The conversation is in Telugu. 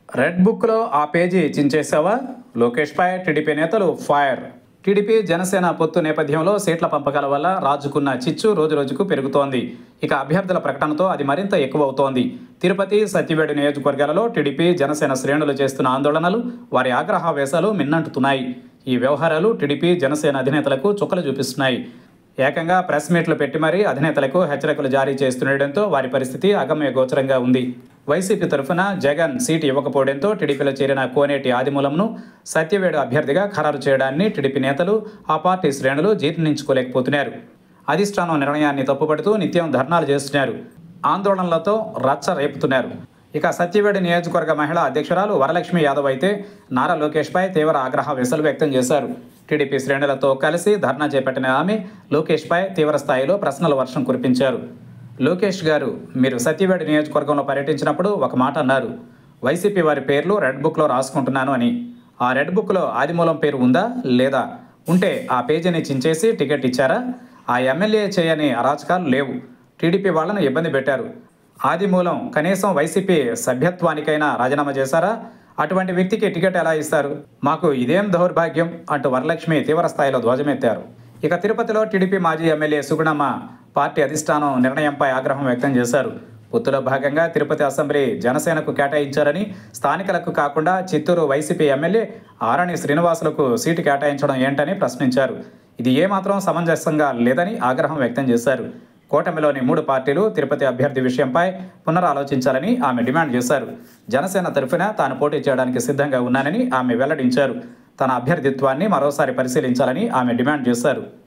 రెడ్ బుక్లో ఆ పేజీ చించేశావా? లోకేష్పై టీడీపీ నేతలు ఫైర్. టీడీపీ జనసేన పొత్తు నేపథ్యంలో సీట్ల పంపకాల వల్ల రాజుకున్న చిచ్చు రోజురోజుకు పెరుగుతోంది. ఇక అభ్యర్థుల ప్రకటనతో అది మరింత ఎక్కువవుతోంది. తిరుపతి, సత్యవేడు నియోజకవర్గాలలో టీడీపీ జనసేన శ్రేణులు చేస్తున్న ఆందోళనలు, వారి ఆగ్రహావేశాలు మిన్నంటుతున్నాయి. ఈ వ్యవహారాలు టీడీపీ జనసేన అధినేతలకు చుక్కలు చూపిస్తున్నాయి. ఏకంగా ప్రెస్ మీట్లు పెట్టి మరీ అధినేతలకు హెచ్చరికలు జారీ చేస్తుండటంతో వారి పరిస్థితి అగమ్య గోచరంగా ఉంది. వైసీపీ తరఫున జగన్ సీటు ఇవ్వకపోవడంతో టీడీపీలో చేరిన కోనేటి ఆదిమూలంను సత్యవేడు అభ్యర్థిగా ఖరారు చేయడాన్ని టీడీపీ నేతలు, ఆ పార్టీ శ్రేణులు జీర్ణించుకోలేకపోతున్నారు. అధిష్టానం నిర్ణయాన్ని తప్పుపడుతూ నిత్యం ధర్నాలు చేస్తున్నారు. ఆందోళనలతో రచ్చ రేపుతున్నారు. ఇక సత్యవేడు నియోజకవర్గ మహిళా అధ్యక్షురాలు వరలక్ష్మి యాదవ్ అయితే నారా లోకేష్పై తీవ్ర ఆగ్రహ వ్యసలు వ్యక్తం చేశారు. టీడీపీ శ్రేణులతో కలిసి ధర్నా చేపట్టిన ఆమె లోకేష్పై తీవ్ర స్థాయిలో ప్రశ్నల వర్షం కురిపించారు. లోకేష్ గారు, మీరు సత్యవేడు నియోజకవర్గంలో పర్యటించినప్పుడు ఒక మాట అన్నారు. వైసీపీ వారి పేర్లు రెడ్ బుక్లో రాసుకుంటున్నాను అని. ఆ రెడ్ బుక్లో ఆదిమూలం పేరు ఉందా లేదా? ఉంటే ఆ పేజీని చించేసి టికెట్ ఇచ్చారా? ఆ ఎమ్మెల్యే చేయని అరాచకాలు లేవు. టీడీపీ వాళ్ళను ఇబ్బంది పెట్టారు. ఆదిమూలం కనీసం వైసీపీ సభ్యత్వానికైనా రాజీనామా చేశారా? అటువంటి వ్యక్తికి టికెట్ ఎలా ఇస్తారు? మాకు ఇదేం దౌర్భాగ్యం అంటూ వరలక్ష్మి తీవ్ర స్థాయిలో ధ్వజమెత్తారు. ఇక తిరుపతిలో టీడీపీ మాజీ ఎమ్మెల్యే సుగుణమ్మ పార్టీ అధిష్టానం నిర్ణయంపై ఆగ్రహం వ్యక్తం చేశారు. పొత్తులో భాగంగా తిరుపతి అసెంబ్లీ జనసేనకు కేటాయించారని, స్థానికులకు కాకుండా చిత్తూరు వైసీపీ ఎమ్మెల్యే ఆరణి శ్రీనివాసులకు సీటు కేటాయించడం ఏంటని ప్రశ్నించారు. ఇది ఏమాత్రం సమంజసంగా లేదని ఆగ్రహం వ్యక్తం చేశారు. కూటమిలోని 3 పార్టీలు తిరుపతి అభ్యర్థి విషయంపై పునరాలోచించాలని ఆమె డిమాండ్ చేశారు. జనసేన తరఫున తాను పోటీ చేయడానికి సిద్ధంగా ఉన్నానని ఆమె వెల్లడించారు. తన అభ్యర్థిత్వాన్ని మరోసారి పరిశీలించాలని ఆమె డిమాండ్ చేశారు.